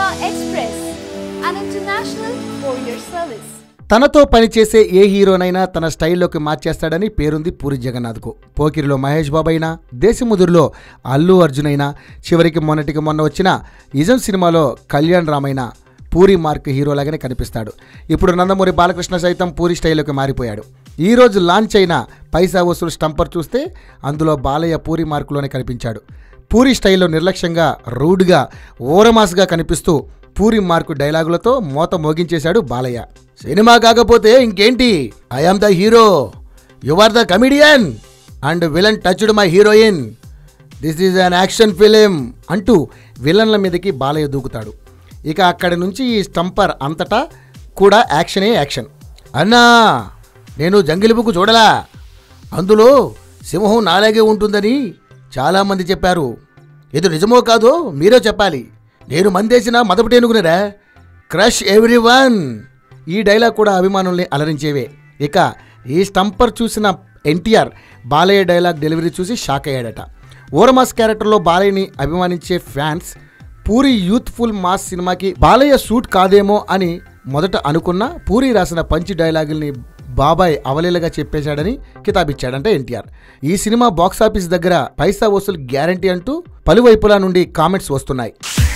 Express, an international courier service. తనతో పనిచేసే ఏ హీరోనైనా తన స్టైల్లోకి మార్చేస్తాడని పేరుంది పూరి జగన్నాథ్కు. పోకిరిలో మహేష్ బాబు అయినా, దేశముదురులో అల్లు అర్జున్ అయినా, చివరికి మొన్న వచ్చిన ఇజం సినిమాలో కళ్యాణ్ రామ్ అయినా పూరి మార్క్ హీరోలాగానే కనిపిస్తాడు. ఇప్పుడు నందమూరి బాలకృష్ణ సైతం పూరి స్టైల్లోకి మారిపోయాడు. ఈరోజు లాంచ్ అయిన పైసా వసూల్ స్టంపర్ చూస్తే అందులో బాలయ్య పూరి మార్కులోనే కనిపించాడు. పూరి స్టైల్లో నిర్లక్ష్యంగా, రూడ్గా, ఓరమాస్గా కనిపిస్తూ పూరి మార్కు డైలాగులతో మోత మోగించేశాడు బాలయ్య. సినిమా కాకపోతే ఇంకేంటి, I am the hero, you are the comedian and villain touched my heroine, this is an action film అంటూ విలన్ల మీదకి బాలయ్య దూకుతాడు. ఇక అక్కడి నుంచి ఈ స్టంపర్ అంతటా కూడా యాక్షనే యాక్షన్. అన్నా, నేను జంగిల్ బుక్ చూడలా, అందులో సింహం నాలాగే ఉంటుందని చాలామంది చెప్పారు. ఇది నిజమో కాదో మీరే చెప్పాలి. నేను మందేసిన మదపటేనుకునేరా, క్రష్ ఎవ్రీవన్. ఈ డైలాగ్ కూడా అభిమానుల్ని అలరించేవే. ఇక ఈ స్టంపర్ చూసిన ఎన్టీఆర్ బాలయ్య డైలాగ్ డెలివరీ చూసి షాక్ అయ్యాడట. ఓరమాస్ క్యారెక్టర్లో బాలయ్యని అభిమానించే ఫ్యాన్స్ పూరి యూత్ఫుల్ మాస్ సినిమాకి బాలయ్య సూట్ కాదేమో అని మొదట అనుకున్న పూరి రాసిన పంచి డైలాగుల్ని బాబాయ్ అవలీలగా చెప్పేశాడని కితాబిచ్చాడంటే ఎన్టీఆర్. ఈ సినిమా బాక్సాఫీస్ దగ్గర పైసా వసూలు గ్యారంటీ అంటూ పలువైపుల నుండి కామెంట్స్ వస్తున్నాయి.